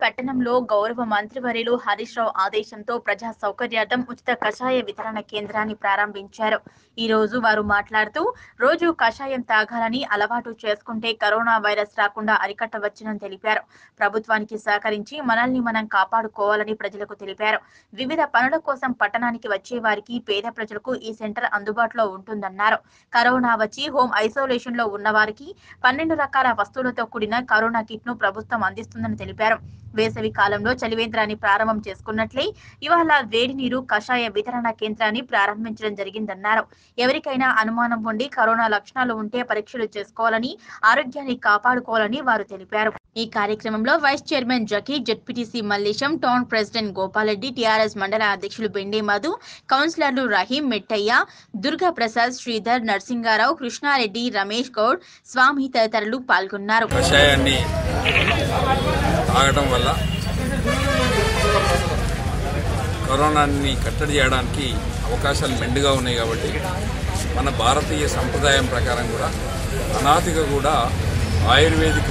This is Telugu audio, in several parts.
పట్టణంలో గౌరవ మంత్రివర్యులు హరీష్ రావు ఆదేశంతో ప్రజా సౌకర్యార్థం ఉచిత కషాయ వితరణ కేంద్రాన్ని ప్రారంభించారు. ఈ రోజు వారు మాట్లాడుతూ రోజు కషాయం తాగాలని అలవాటు చేసుకుంటే కరోనా వైరస్ రాకుండా అరికట్టవచ్చునని తెలిపారు. ప్రభుత్వానికి సహకరించి మనల్ని మనం కాపాడుకోవాలని ప్రజలకు తెలిపారు. వివిధ పనుల కోసం పట్టణానికి వచ్చే వారికి పేద ప్రజలకు ఈ సెంటర్ అందుబాటులో ఉంటుందన్నారు. కరోనా వచ్చి హోమ్ ఐసోలేషన్ లో ఉన్న వారికి 12 రకాల వస్తువులతో కూడిన కరోనా కిట్ ను ప్రభుత్వం అందిస్తుందని తెలిపారు. వేసవి కాలంలో చలివేంద్రాన్ని ప్రారంభం చేసుకున్నట్లే ఇవాళ వేడి నీరు కషాయ వితరణ కేంద్రాన్ని ప్రారంభించడం జరిగిందన్నారు. ఎవరికైనా అనుమానం ఉండి కరోనా లక్షణాలు ఉంటే పరీక్షలు చేసుకోవాలని, ఆరోగ్యాన్ని కాపాడుకోవాలని వారు తెలిపారు. ఈ కార్యక్రమంలో vice chairman Zaki, ZPTC Mallesham, town president Gopalreddy, TRS మండల అధ్యక్షులు బెండే మధు, కౌన్సిలర్లు రహీం, మెట్టయ్య, దుర్గా ప్రసాద్, శ్రీధర్, నర్సింగారావు, కృష్ణారెడ్డి, రమేష్ గౌడ్, స్వామి తదితరులు పాల్గొన్నారు. తాగడం వల్ల కరోనాని కట్టడి చేయడానికి అవకాశాలు మెండుగా ఉన్నాయి. కాబట్టి మన భారతీయ సంప్రదాయం ప్రకారం కూడా అనాదిగా కూడా ఆయుర్వేదిక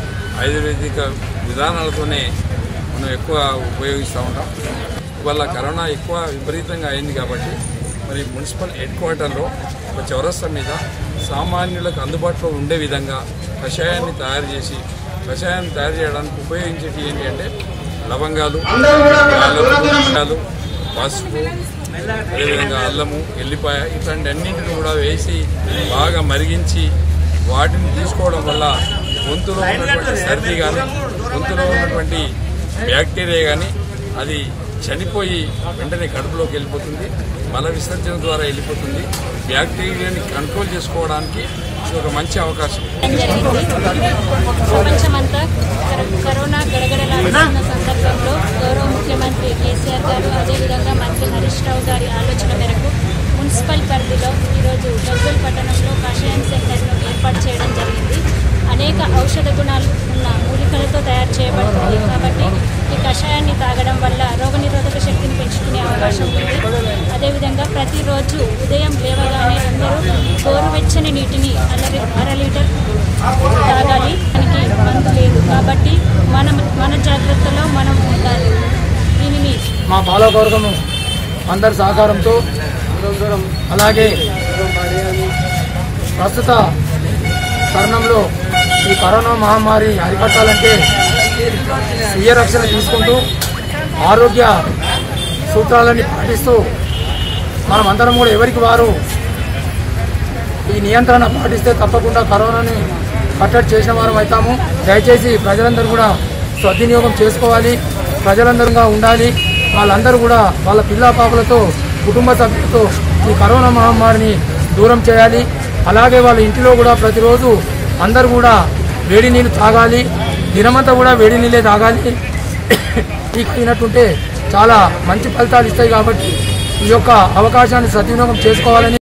విధానాలతోనే మనం ఎక్కువ ఉపయోగిస్తూ ఉంటాం. ఇవాళ కరోనా ఎక్కువ విపరీతంగా అయింది కాబట్టి మరి మున్సిపల్ హెడ్ క్వార్టర్లో ఒక చౌరస్తా మీద సామాన్యులకు అందుబాటులో ఉండే విధంగా కషాయాన్ని తయారు చేయడానికి ఉపయోగించేటి ఏంటి అంటే లవంగాలు, పసుపు, అదేవిధంగా అల్లము, ఎల్లిపాయ ఇట్లాంటి అన్నింటిని కూడా వేసి బాగా మరిగించి వాటిని తీసుకోవడం వల్ల గొంతులో ఉన్నటువంటి సర్ది కానీ, గొంతులో ఉన్నటువంటి బ్యాక్టీరియా కానీ అది చనిపోయి వెంటనే కడుపులోకి వెళ్ళిపోతుంది, మల విసర్జన ద్వారా వెళ్ళిపోతుంది. బ్యాక్టీరియాని కంట్రోల్ చేసుకోవడానికి ఇది ఒక మంచి అవకాశం. ప్రపంచమంతా కరోనా గడగడలాడుతున్న సందర్భంలో గౌరవ ముఖ్యమంత్రి కేసీఆర్ గారు, అదేవిధంగా మంత్రి హరీష్ రావు గారి ఆలోచన మేరకు మున్సిపల్ పరిధిలో ఈరోజు గజ్వేల్ పట్టణంలో కషాయం సెంటర్ను ఏర్పాటు చేయడం జరిగింది. అనేక ఔషధ గుణాలు ఉన్న మూలికలతో తయారు చేయబడుతుంది. కాబట్టి ఈ కషాయాన్ని తాగడం వల్ల రోగనిరోధక శక్తిని పెంచుకునే అవకాశం ఉంది. అదేవిధంగా ప్రతిరోజు ఉదయం లేవగానే అందరూ గోరువెచ్చని నీటిని అర లీటర్ తాగాలి. దానికి మందు లేదు. కాబట్టి మన జాగ్రత్తలో మనం ఉండాలి. దీనిని మా పాలకవర్గము అందరి సహకారంతో అలాగే ప్రస్తుత తరుణంలో ఈ కరోనా మహమ్మారి అరికట్టాలంటే స్వీయ రక్షణ తీసుకుంటూ ఆరోగ్య సూత్రాలని పాటిస్తూ మనమందరం కూడా ఎవరికి వారు ఈ నియంత్రణ పాటిస్తే తప్పకుండా కరోనాని కట్టడి చేసిన వారం అవుతాము. దయచేసి ప్రజలందరూ కూడా సద్వినియోగం చేసుకోవాలి, ప్రజలందరూ ఉండాలి. వాళ్ళందరూ కూడా వాళ్ళ పిల్ల పాపలతో, కుటుంబ సభ్యులతో ఈ కరోనా మహమ్మారిని దూరం చేయాలి. అలాగే వాళ్ళ ఇంటిలో కూడా ప్రతిరోజు అందరూ కూడా వేడి నీళ్ళు తాగాలి, దినమంతా కూడా వేడి నీళ్ళే తాగాలి. ఈ అయినట్టుంటే చాలా మంచి ఫలితాలు ఇస్తాయి. కాబట్టి ఈ యొక్క అవకాశాన్ని సద్వినియోగం చేసుకోవాలని